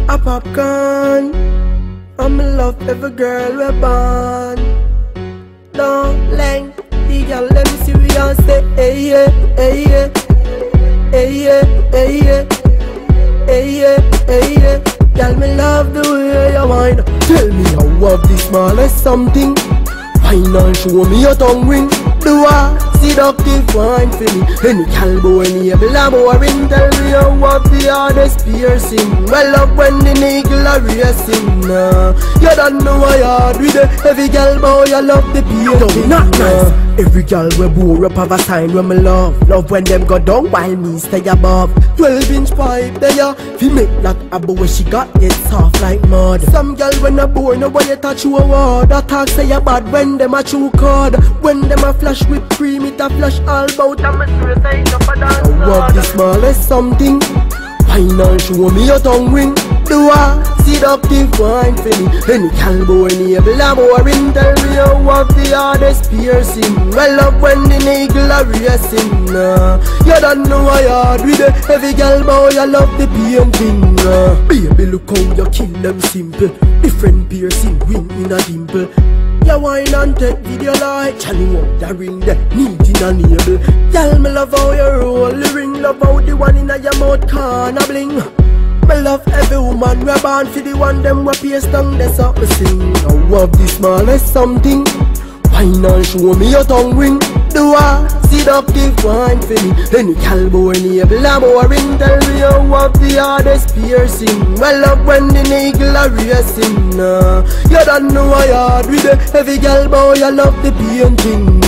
A popcorn, I'm in love every girl we born. Don't length, the girl let me see we all say, hey yeah, hey yeah, hey yeah, hey yeah, hey yeah, hey yeah. Girl, me love the way you whine. Tell me how of the smallest something. Wine and show me your tongue ring. Do a seductive wine for me. Any calbo, any blamoring. Tell me how of the hardest piercing. Well up when the niggle are racing. You don't know why hard with it. Every gal boy you love the piercing. Not nice. Every gal we bore up have a sign when me love. Love when them go down while me stay above. 12-inch pipe there, fi make that a boy she got it soft like mud. Some gal when a boy no way touch you a word. That talk say you bad when them a chew card. When them a flash with cream it a flash all bout. I'm a suicide up a dance. I want the smallest something. Wine and show me your tongue ring. Do a seductive wine for me. Any calbo, any blamoring. Tell me how of the hardest piercing. Well up when the niggle are racing. You don't know why hard with it. Every gal boy you love the painting. Baby look how you kill them simple. Different piercing win in a dimple. You wine and take video like Charlie up the ring there, neat in a navel. Tell me love how you roll the ring. Love how the one in your mouth can a bling. Me love every woman we born for the one them we paste tongue that's up me sing. Now of the smallest something. Wine and show me your tongue ring. Do a seductive wine for me. Any calbo, any blamoring. Tell me how of the hardest piercing. Well up when the niggle are racing. You don't know why hard with it. Every gal boy you love the painting.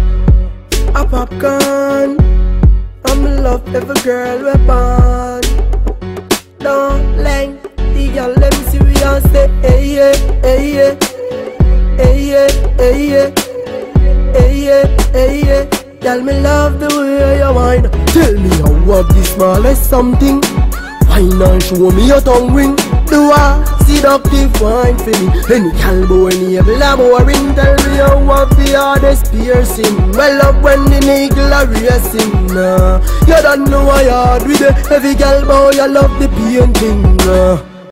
A popcorn, I'm in love every girl we born. Don't length, the girl let me see we all say, hey yeah, hey yeah, hey yeah, hey yeah, hey yeah, hey yeah. Girl, me love the way you whine. Tell me how of the smallest something. Wine and show me your tongue ring. Do a seductive wine for me. Any calbo, any blamoring. Tell me how of the hardest piercing. Well up when the niggle are racing. You don't know why hard with it. Every gal boy you love the painting.